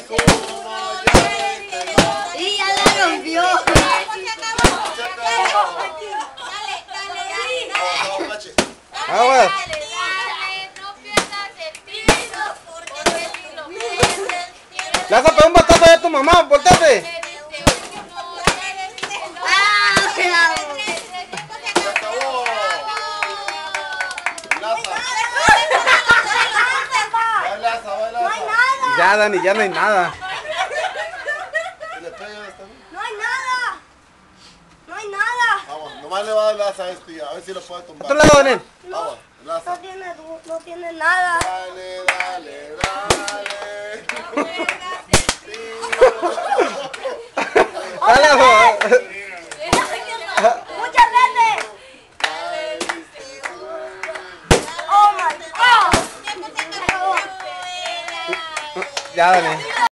Y ya la rompió. Agua. Le vas a pegar un batazo a tu mamá, volteate. Ya, Dani, ya no hay nada. No hay nada. No hay nada. Vamos, nomás le va a dar laza a este, a ver si lo puede tumbar. Otro lado, Daniel. Vamos, laza. No tiene nada. Dale, dale, dale. Dale, Muchas veces. Oh my God. ya, Dani.